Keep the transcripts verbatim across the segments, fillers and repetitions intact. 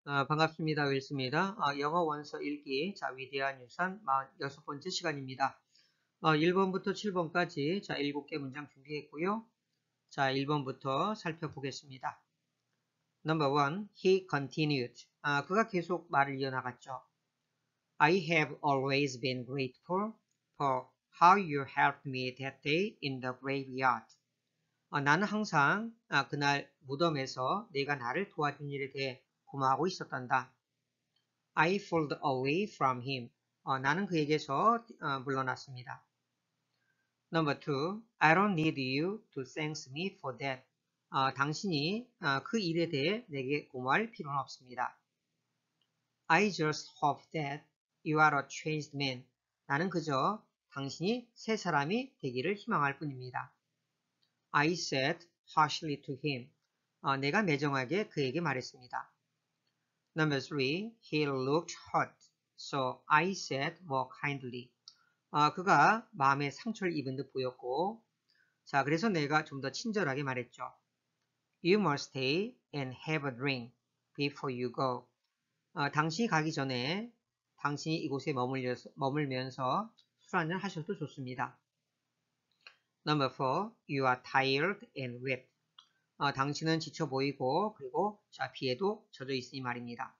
아, 반갑습니다. 윌스입니다. 아, 영어 원서 읽기, 자, 위대한 유산 사십육 번째 시간입니다. 아, 일 번부터 칠 번까지, 자, 일곱 개 문장 준비했고요. 자, 일 번부터 살펴보겠습니다. Number one, he continued. 아, 그가 계속 말을 이어나갔죠. I have always been grateful for how you helped me that day in the graveyard. 아, 나는 항상 아, 그날 무덤에서 네가 나를 도와준 일에 대해 고마워하고 있었단다. I pulled away from him. 어, 나는 그에게서 어, 물러났습니다. Number two, I don't need you to thank me for that. 어, 당신이 어, 그 일에 대해 내게 고마워할 필요는 없습니다. I just hope that you are a changed man. 나는 그저 당신이 새 사람이 되기를 희망할 뿐입니다. I said harshly to him. 어, 내가 매정하게 그에게 말했습니다. Number three, he looked hurt. So I said more kindly. 아, 그가 마음에 상처를 입은 듯 보였고, 자, 그래서 내가 좀 더 친절하게 말했죠. You must stay and have a drink before you go. 아, 당신이 가기 전에 당신이 이곳에 머물려서, 머물면서 술 한잔 하셔도 좋습니다. Number four, you are tired and wet. 아, 당신은 지쳐 보이고, 그리고 자, 비에도 젖어 있으니 말입니다.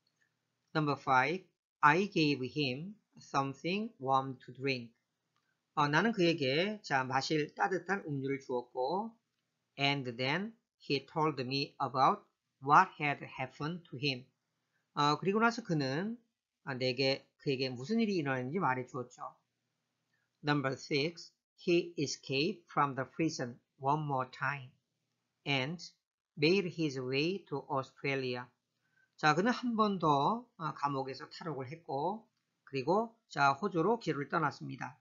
Number five, I gave him something warm to drink. 어, 나는 그에게 자, 마실 따뜻한 음료를 주었고, and then he told me about what had happened to him. 어, 그리고 나서 그는 어, 내게 그에게 무슨 일이 일어났는지 말해 주었죠. Number six, he escaped from the prison one more time and made his way to Australia. 자, 그는 한 번 더 감옥에서 탈옥을 했고, 그리고 자, 호주로 길을 떠났습니다.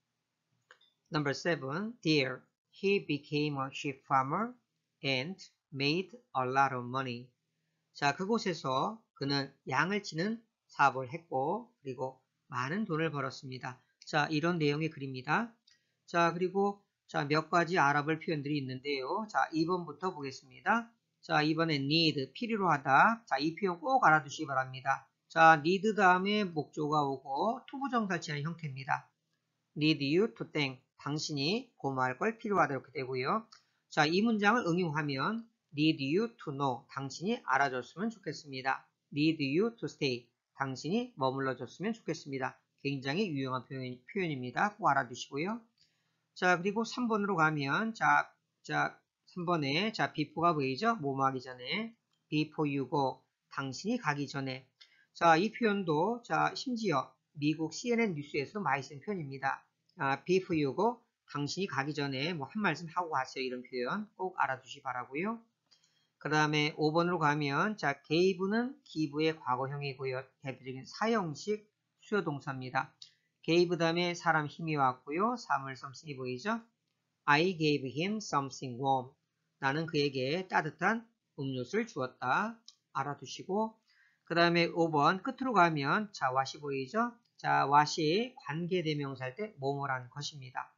Number seven, there, he became a sheep farmer and made a lot of money. 자, 그곳에서 그는 양을 치는 사업을 했고, 그리고 많은 돈을 벌었습니다. 자, 이런 내용의 글입니다. 자, 그리고 자, 몇 가지 알아볼 표현들이 있는데요. 자, 이 번부터 보겠습니다. 자, 이번에 need, 필요로 하다. 자, 이 표현 꼭 알아두시기 바랍니다. 자, need 다음에 목조가 오고 투부정사치하는 형태입니다. need you to thank, 당신이 고마울 걸 필요하다 이렇게 되고요. 자, 이 문장을 응용하면 need you to know, 당신이 알아줬으면 좋겠습니다. need you to stay, 당신이 머물러줬으면 좋겠습니다. 굉장히 유용한 표현, 표현입니다. 꼭 알아두시고요. 자, 그리고 삼 번으로 가면, 자, 자, 삼 번에, 자, before가 보이죠? 뭐뭐 하기 전에. before you go, 당신이 가기 전에. 자, 이 표현도, 자, 심지어 미국 씨엔엔 뉴스에서도 많이 쓴 표현입니다. 아, before you go, 당신이 가기 전에 뭐 한 말씀 하고 가세요. 이런 표현 꼭 알아두시 바라고요. 그 다음에 오 번으로 가면, 자, gave는 give의 과거형이고요. 대표적인 사형식 수요동사입니다. gave 다음에 사람 힘이 왔고요. 사물 something이 보이죠? I gave him something warm. 나는 그에게 따뜻한 음료수를 주었다. 알아두시고, 그 다음에 오 번 끝으로 가면, 자, what이 보이죠? 자, what이 관계대명사일 때 뭐뭐란 것입니다.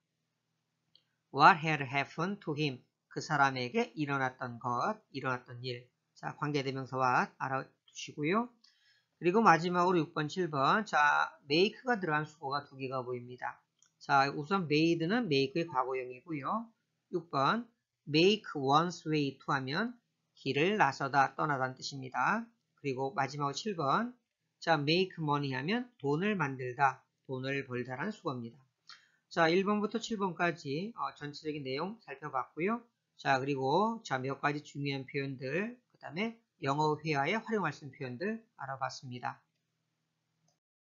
What had happened to him? 그 사람에게 일어났던 것, 일어났던 일. 자, 관계대명사 what 알아두시고요. 그리고 마지막으로 육 번, 칠 번. 자, make가 들어간 수거가 두 개가 보입니다. 자, 우선 made는 make의 과거형이고요. 육 번, make one's way to 하면 길을 나서다, 떠나다는 뜻입니다. 그리고 마지막으로 칠 번. 자, make money 하면 돈을 만들다, 돈을 벌다라는 수거입니다. 자, 일 번부터 칠 번까지 어, 전체적인 내용 살펴봤고요. 자, 그리고 자, 몇 가지 중요한 표현들, 그 다음에 영어 회화에 활용할 수 있는 표현들 알아봤습니다.